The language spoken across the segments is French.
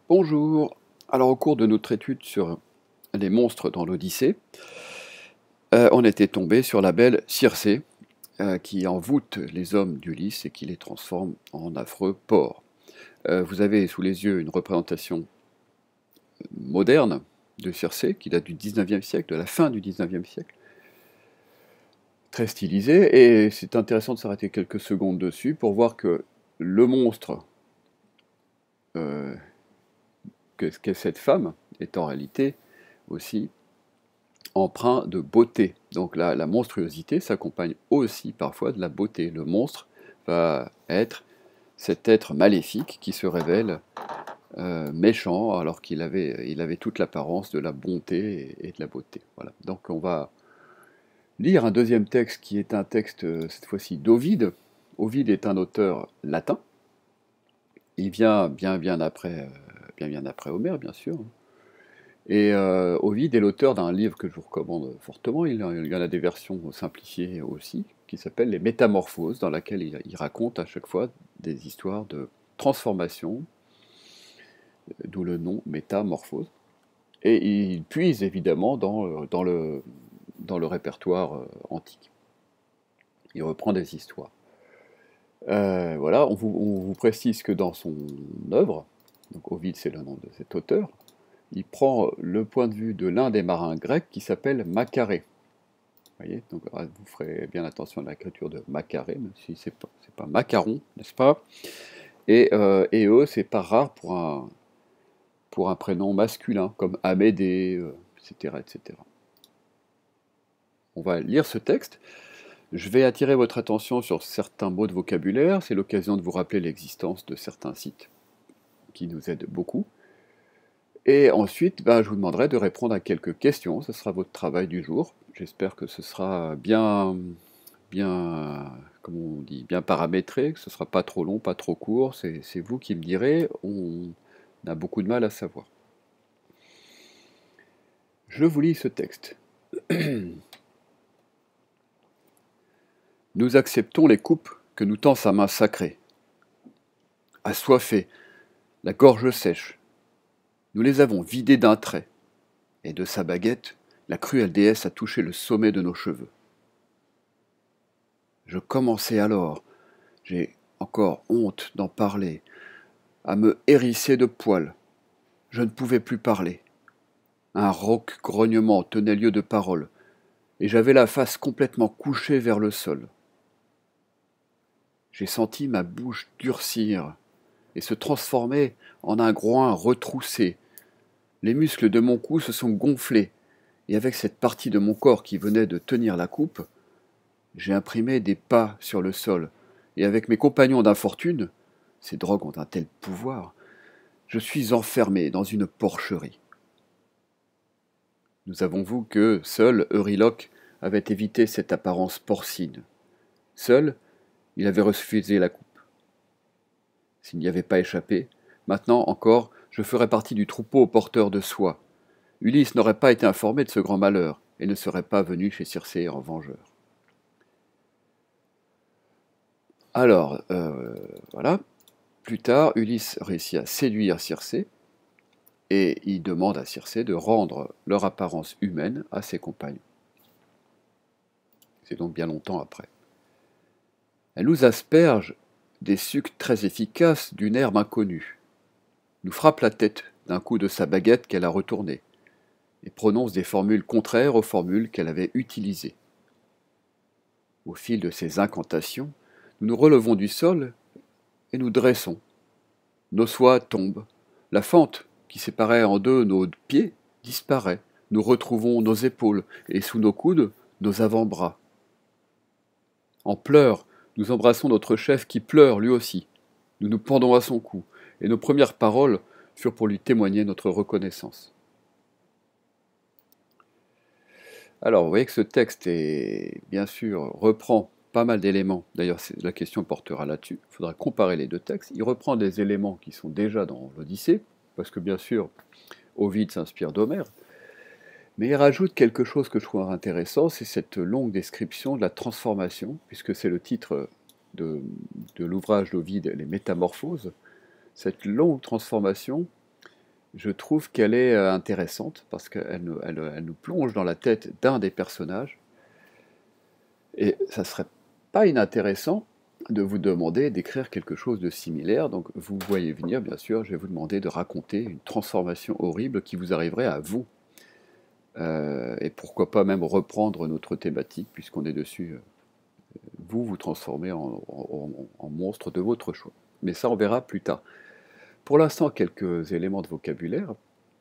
Bonjour. Alors au cours de notre étude sur les monstres dans l'Odyssée, on était tombé sur la belle Circé, qui envoûte les hommes d'Ulysse et qui les transforme en affreux porcs. Vous avez sous les yeux une représentation moderne de Circé, qui date du 19e siècle, de la fin du 19e siècle, très stylisée, et c'est intéressant de s'arrêter quelques secondes dessus pour voir que le monstre euh, qu'est cette femme est en réalité aussi empreint de beauté. Donc la monstruosité s'accompagne aussi parfois de la beauté. Le monstre va être cet être maléfique qui se révèle méchant alors qu'il avait toute l'apparence de la bonté et de la beauté. Voilà. Donc on va lire un deuxième texte qui est un texte cette fois-ci d'Ovide. Ovide est un auteur latin. Il vient bien après Homère, bien sûr. Et Ovide est l'auteur d'un livre que je vous recommande fortement. Il y en a des versions simplifiées aussi, qui s'appellent Les Métamorphoses, dans laquelle il raconte à chaque fois des histoires de transformation, d'où le nom Métamorphose. Et il puise évidemment dans le répertoire antique. Il reprend des histoires. Voilà, on vous précise que dans son œuvre, donc Ovide c'est le nom de cet auteur, il prend le point de vue de l'un des marins grecs qui s'appelle Macaré. Vous voyez, donc vous ferez bien attention à l'écriture de Macaré, même si c'est pas macaron, n'est-ce pas? Et eux, c'est pas rare pour un prénom masculin, comme Amédée, etc., etc. On va lire ce texte. Je vais attirer votre attention sur certains mots de vocabulaire. C'est l'occasion de vous rappeler l'existence de certains sites qui nous aident beaucoup. Et ensuite, je vous demanderai de répondre à quelques questions. Ce sera votre travail du jour. J'espère que ce sera comment on dit, bien paramétré, que ce ne sera pas trop long, pas trop court. C'est vous qui me direz. On a beaucoup de mal à savoir. Je vous lis ce texte. Nous acceptons les coupes que nous tend sa main sacrée. Assoiffés, la gorge sèche, nous les avons vidées d'un trait, et de sa baguette, la cruelle déesse a touché le sommet de nos cheveux. Je commençais alors, j'ai encore honte d'en parler, à me hérisser de poils. Je ne pouvais plus parler. Un rauque grognement tenait lieu de parole, et j'avais la face complètement couchée vers le sol. J'ai senti ma bouche durcir et se transformer en un groin retroussé. Les muscles de mon cou se sont gonflés, et avec cette partie de mon corps qui venait de tenir la coupe, j'ai imprimé des pas sur le sol, et avec mes compagnons d'infortune, ces drogues ont un tel pouvoir, je suis enfermé dans une porcherie. Nous avons vu que seul Euryloque avait évité cette apparence porcine. Seul, il avait refusé la coupe. S'il n'y avait pas échappé, maintenant encore, je ferais partie du troupeau porteur de soie. Ulysse n'aurait pas été informé de ce grand malheur, et ne serait pas venu chez Circé en vengeur. Alors, voilà. Plus tard, Ulysse réussit à séduire Circé, et il demande à Circé de rendre leur apparence humaine à ses compagnons. C'est donc bien longtemps après. Elle nous asperge des sucs très efficaces d'une herbe inconnue, nous frappe la tête d'un coup de sa baguette qu'elle a retournée, et prononce des formules contraires aux formules qu'elle avait utilisées. Au fil de ces incantations, nous nous relevons du sol et nous dressons. Nos soies tombent. La fente qui séparait en deux nos pieds disparaît. Nous retrouvons nos épaules et sous nos coudes nos avant-bras. En pleurs, nous embrassons notre chef qui pleure lui aussi. Nous nous pendons à son cou et nos premières paroles furent pour lui témoigner notre reconnaissance. Alors, vous voyez que ce texte bien sûr, reprend pas mal d'éléments. D'ailleurs, la question portera là-dessus. Il faudra comparer les deux textes. Il reprend des éléments qui sont déjà dans l'Odyssée, parce que bien sûr, Ovide s'inspire d'Homère. Mais il rajoute quelque chose que je trouve intéressant, c'est cette longue description de la transformation, puisque c'est le titre de l'ouvrage d'Ovide, Les Métamorphoses. Cette longue transformation je trouve qu'elle est intéressante parce qu'elle nous plonge dans la tête d'un des personnages. Et ça serait pas inintéressant de vous demander d'écrire quelque chose de similaire. Donc vous voyez venir, bien sûr, je vais vous demander de raconter une transformation horrible qui vous arriverait à vous. Et pourquoi pas même reprendre notre thématique, puisqu'on est dessus. Vous vous transformez en monstre de votre choix. Mais ça, on verra plus tard. Pour l'instant, quelques éléments de vocabulaire.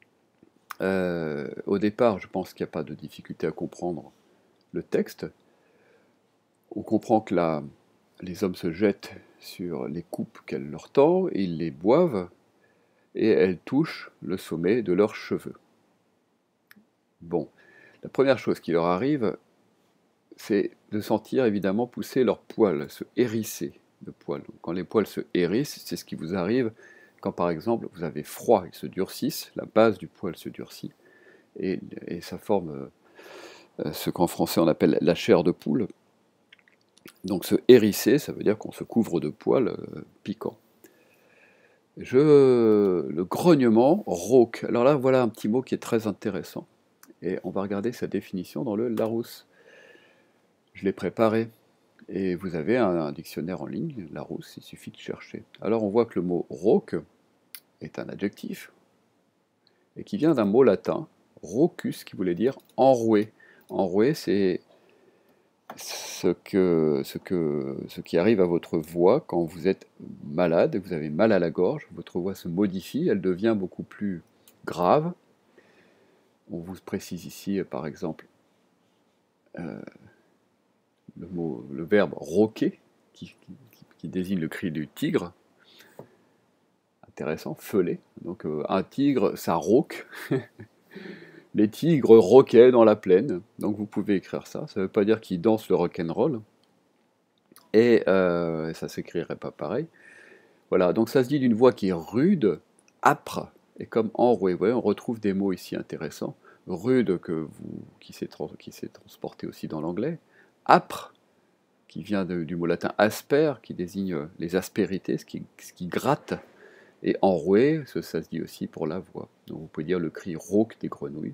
Au départ, je pense qu'il n'y a pas de difficulté à comprendre le texte. On comprend que les hommes se jettent sur les coupes qu'elle leur tend, ils les boivent, et elles touchent le sommet de leurs cheveux. Bon, la première chose qui leur arrive, c'est de sentir évidemment pousser leurs poils, se hérisser de poils. Quand les poils se hérissent, c'est ce qui vous arrive quand par exemple vous avez froid, ils se durcissent, la base du poil se durcit, et ça forme ce qu'en français on appelle la chair de poule. Donc se hérisser, ça veut dire qu'on se couvre de poils piquants. Le grognement, rauque. Alors là, voilà un petit mot qui est très intéressant. Et on va regarder sa définition dans le Larousse. Je l'ai préparé. Et vous avez un dictionnaire en ligne, Larousse, il suffit de chercher. Alors on voit que le mot rauque est un adjectif, et qui vient d'un mot latin, raucus, qui voulait dire enroué. Enroué, c'est ce qui arrive à votre voix quand vous êtes malade, vous avez mal à la gorge, votre voix se modifie, elle devient beaucoup plus grave. On vous précise ici, par exemple, le verbe rauquer, qui désigne le cri du tigre. Intéressant, feuler. Donc un tigre, ça rauque. Les tigres rauquaient dans la plaine. Donc vous pouvez écrire ça. Ça ne veut pas dire qu'ils dansent le rock'n'roll. Et ça s'écrirait pas pareil. Voilà, donc ça se dit d'une voix qui est rude, âpre, et comme enrouée. Vous voyez, on retrouve des mots ici intéressants. Rude, qui s'est transporté aussi dans l'anglais. Âpre, qui vient du mot latin asper, qui désigne les aspérités, ce qui gratte. Et enroué, ça se dit aussi pour la voix. Donc vous pouvez dire le cri rauque des grenouilles.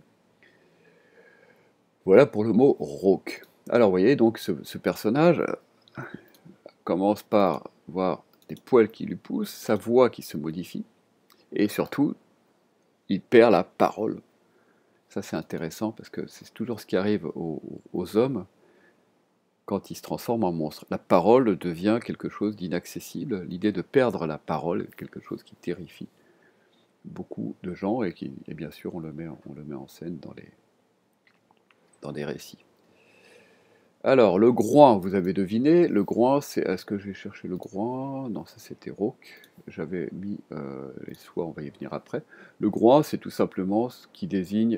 Voilà pour le mot rauque. Alors vous voyez, donc ce personnage commence par voir des poils qui lui poussent, sa voix qui se modifie, et surtout, il perd la parole. Ça c'est intéressant parce que c'est toujours ce qui arrive aux hommes quand ils se transforment en monstres. La parole devient quelque chose d'inaccessible. L'idée de perdre la parole est quelque chose qui terrifie beaucoup de gens et bien sûr on le met en scène dans des récits. Alors, le groin, vous avez deviné, le groin, c'est... Est-ce que j'ai cherché le groin? Non, ça c'était rauque. J'avais mis les soies, on va y venir après. Le groin, c'est tout simplement ce qui désigne,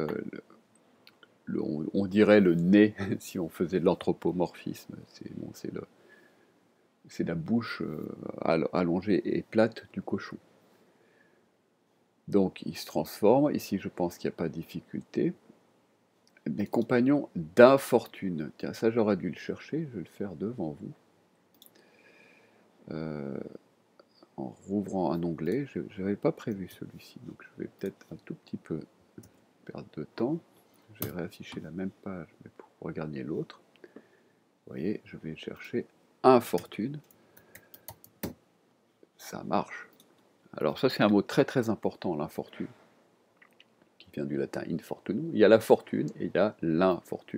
on dirait le nez, si on faisait de l'anthropomorphisme. C'est la bouche allongée et plate du cochon. Donc, il se transforme. Ici, je pense qu'il n'y a pas de difficulté. Mes compagnons d'infortune. Tiens, ça j'aurais dû le chercher, je vais le faire devant vous. En rouvrant un onglet, je n'avais pas prévu celui-ci, donc je vais peut-être un tout petit peu perdre de temps. Je vais réafficher la même page, mais pour regarder l'autre. Vous voyez, je vais chercher infortune. Ça marche. Alors ça c'est un mot très très important, l'infortune, qui vient du latin infortunum. Il y a la fortune et il y a l'infortune.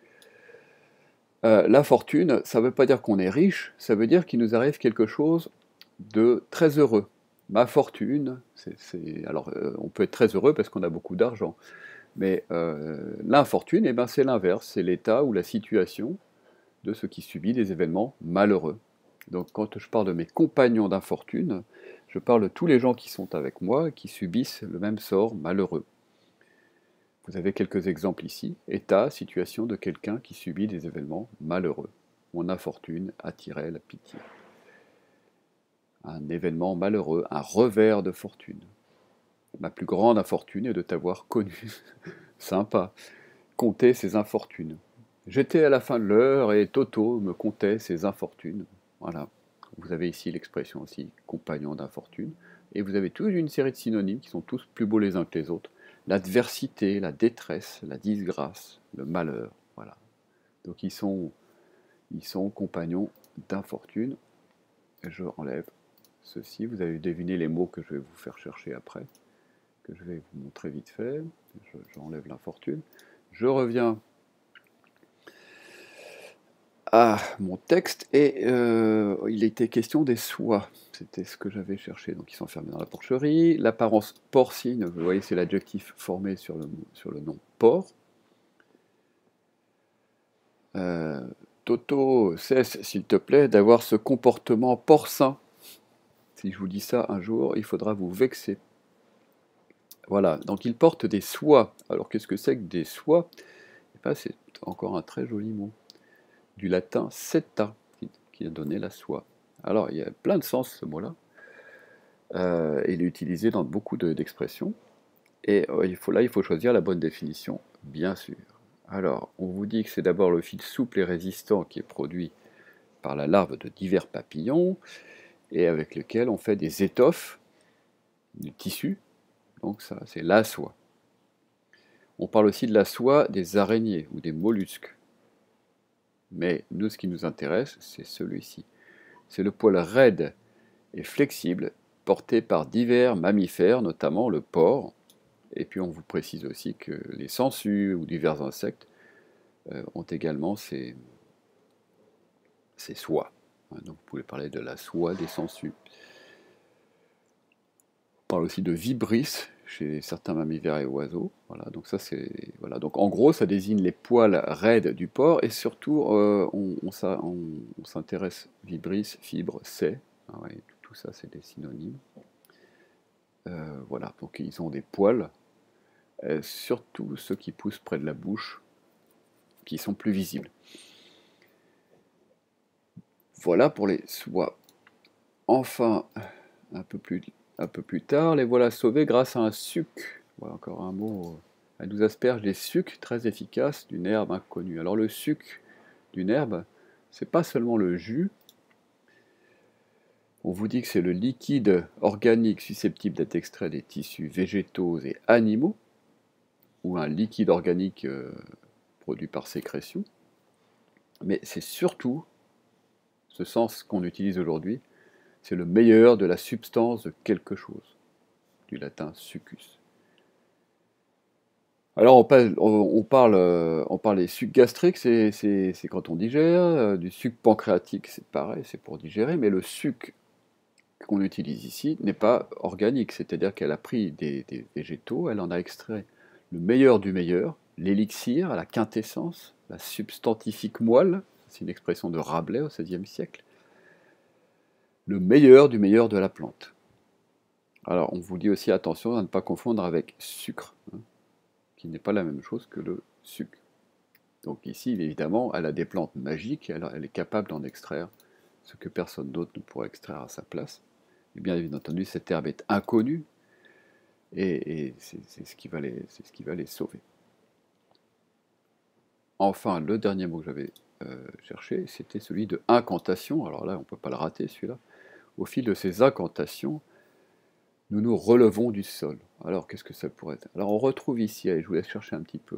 La fortune, ça ne veut pas dire qu'on est riche, ça veut dire qu'il nous arrive quelque chose de très heureux. Ma fortune, alors on peut être très heureux parce qu'on a beaucoup d'argent, mais l'infortune, eh ben, c'est l'inverse, c'est l'état ou la situation de ce qui subit des événements malheureux. Donc quand je parle de mes compagnons d'infortune, je parle de tous les gens qui sont avec moi, qui subissent le même sort malheureux. Vous avez quelques exemples ici. État, situation de quelqu'un qui subit des événements malheureux. Mon infortune attirait la pitié. Un événement malheureux, un revers de fortune. Ma plus grande infortune est de t'avoir connu. Sympa. Compter ses infortunes. J'étais à la fin de l'heure et Toto me comptait ses infortunes. Voilà. Vous avez ici l'expression aussi compagnon d'infortune. Et vous avez toute une série de synonymes qui sont tous plus beaux les uns que les autres. L'adversité, la détresse, la disgrâce, le malheur. Voilà. Donc ils sont compagnons d'infortune. Je enlève ceci. Vous avez deviné les mots que je vais vous faire chercher après, que je vais vous montrer vite fait. J'enlève l'infortune. Je reviens à mon texte et il était question des soies. C'était ce que j'avais cherché. Donc ils sont enfermés dans la porcherie. L'apparence porcine, vous voyez, c'est l'adjectif formé sur le nom porc. Toto, cesse, s'il te plaît, d'avoir ce comportement porcin. Si je vous dis ça un jour, il faudra vous vexer. Voilà, donc il porte des soies. Alors qu'est-ce que c'est que des soies? Eh ben, c'est encore un très joli mot. Du latin setta, qui a donné la soie. Alors il y a plein de sens ce mot-là. Il est utilisé dans beaucoup d'expressions. Et il faut choisir la bonne définition, bien sûr. Alors, on vous dit que c'est d'abord le fil souple et résistant qui est produit par la larve de divers papillons et avec lequel on fait des étoffes, du tissu. Donc ça, c'est la soie. On parle aussi de la soie des araignées ou des mollusques. Mais nous, ce qui nous intéresse, c'est celui-ci. C'est le poil raide et flexible porté par divers mammifères, notamment le porc. Et puis on vous précise aussi que les sangsues ou divers insectes ont également ces soies. Donc vous pouvez parler de la soie des sangsues. On parle aussi de vibrisses chez certains mammifères et oiseaux. Voilà, donc ça c'est voilà. Donc en gros, ça désigne les poils raides du porc et surtout on s'intéresse vibrisses, fibres, c'est. Ah ouais, tout ça c'est des synonymes. Voilà, donc ils ont des poils, surtout ceux qui poussent près de la bouche, qui sont plus visibles. Voilà pour les soies. Enfin, un peu plus tard, les voilà sauvés grâce à un suc. Voilà encore un mot. Elle nous asperge des sucs très efficaces d'une herbe inconnue. Alors le suc d'une herbe, c'est pas seulement le jus. On vous dit que c'est le liquide organique susceptible d'être extrait des tissus végétaux et animaux, ou un liquide organique produit par sécrétion. Mais c'est surtout, ce sens qu'on utilise aujourd'hui, c'est le meilleur de la substance de quelque chose, du latin succus. Alors on parle des sucs gastriques, c'est quand on digère, du suc pancréatique, c'est pareil, c'est pour digérer, mais le suc qu'on utilise ici n'est pas organique, c'est-à-dire qu'elle a pris des végétaux, elle en a extrait le meilleur du meilleur, l'élixir, la quintessence, la substantifique moelle, c'est une expression de Rabelais au XVIe siècle, le meilleur du meilleur de la plante. Alors on vous dit aussi attention à ne pas confondre avec sucre, qui n'est pas la même chose que le sucre. Donc ici, évidemment, elle a des plantes magiques, elle est capable d'en extraire ce que personne d'autre ne pourrait extraire à sa place. Et bien entendu, cette herbe est inconnue, et c'est ce qui va les sauver. Enfin, le dernier mot que j'avais cherché, c'était celui de incantation. Alors là, on ne peut pas le rater, celui-là. Au fil de ces incantations, nous nous relevons du sol. Alors, qu'est-ce que ça pourrait être? Alors, on retrouve ici, allez, je vous laisse chercher un petit peu.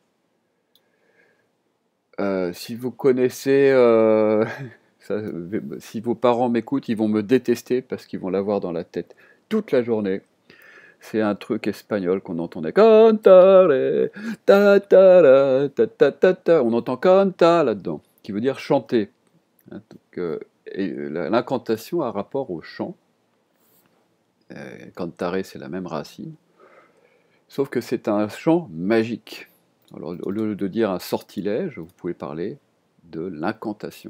Si vous connaissez, ça, si vos parents m'écoutent, ils vont me détester parce qu'ils vont l'avoir dans la tête toute la journée. C'est un truc espagnol qu'on entendait. Cantare, ta ta ta ta ta ta. On entend canta là-dedans, qui veut dire chanter. Donc, l'incantation a rapport au chant. Cantare, c'est la même racine. Sauf que c'est un chant magique. Alors, au lieu de dire un sortilège, vous pouvez parler de l'incantation.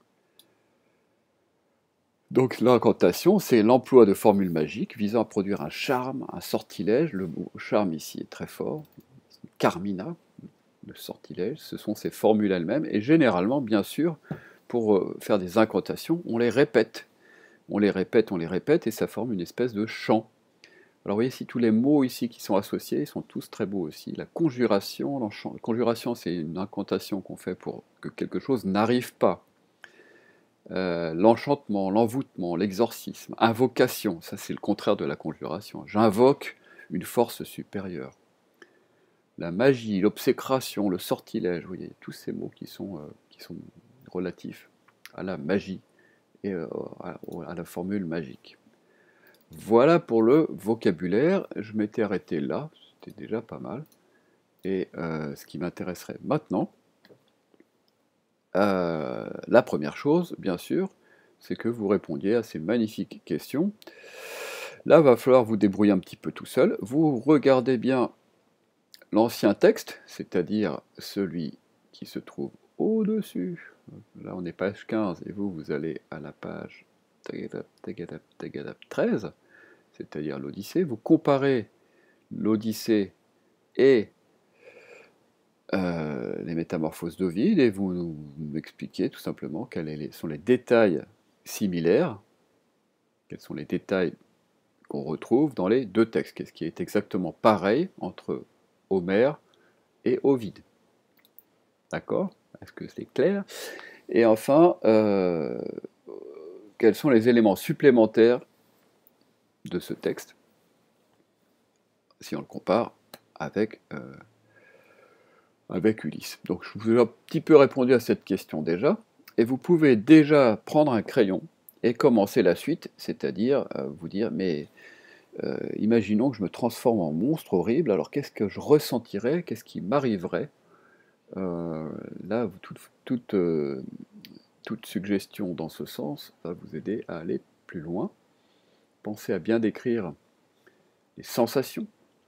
Donc l'incantation, c'est l'emploi de formules magiques visant à produire un charme, un sortilège. Le mot charme ici est très fort. Carmina, le sortilège, ce sont ces formules elles-mêmes. Et généralement, bien sûr, pour faire des incantations, on les répète. On les répète, et ça forme une espèce de chant. Alors vous voyez ici, tous les mots ici qui sont associés, ils sont tous très beaux aussi. La conjuration, l'enchant. Conjuration, c'est une incantation qu'on fait pour que quelque chose n'arrive pas. l'enchantement, l'envoûtement, l'exorcisme, invocation, ça c'est le contraire de la conjuration. J'invoque une force supérieure. La magie, l'obsécration, le sortilège, vous voyez, tous ces mots qui sont relatifs à la magie et à la formule magique. Voilà pour le vocabulaire. Je m'étais arrêté là, c'était déjà pas mal. Et ce qui m'intéresserait maintenant, la première chose, bien sûr, c'est que vous répondiez à ces magnifiques questions. Là, il va falloir vous débrouiller un petit peu tout seul. Vous regardez bien l'ancien texte, c'est-à-dire celui qui se trouve au-dessus. Là, on est page 15, et vous allez à la page 13, c'est-à-dire l'Odyssée. Vous comparez l'Odyssée et les métamorphoses d'Ovide, et vous m'expliquez tout simplement quels sont les détails similaires, quels sont les détails qu'on retrouve dans les deux textes, qu'est-ce qui est exactement pareil entre Homère et Ovide. D'accord? Est-ce que c'est clair? Et enfin, quels sont les éléments supplémentaires de ce texte, si on le compare avec Ulysse. Donc je vous ai un petit peu répondu à cette question déjà, et vous pouvez déjà prendre un crayon et commencer la suite, c'est-à-dire vous dire, mais imaginons que je me transforme en monstre horrible, alors qu'est-ce que je ressentirais, qu'est-ce qui m'arriverait? Là, toute suggestion dans ce sens va vous aider à aller plus loin. Pensez à bien décrire les sensations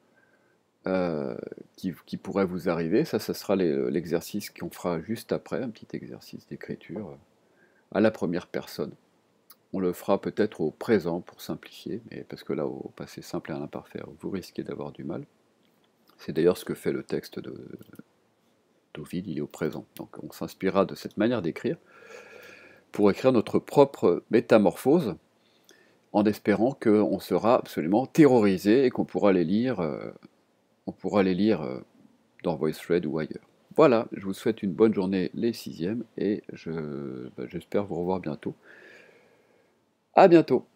qui pourraient vous arriver. Ça sera l'exercice qu'on fera juste après, un petit exercice d'écriture à la première personne. On le fera peut-être au présent pour simplifier, mais parce que là, au passé simple et à l'imparfait, vous risquez d'avoir du mal. C'est d'ailleurs ce que fait le texte d'Ovide, il est au présent. Donc on s'inspirera de cette manière d'écrire pour écrire notre propre métamorphose, en espérant qu'on sera absolument terrorisé et qu'on pourra les lire, dans VoiceThread ou ailleurs. Voilà, je vous souhaite une bonne journée les 6e et j'espère vous revoir bientôt. À bientôt!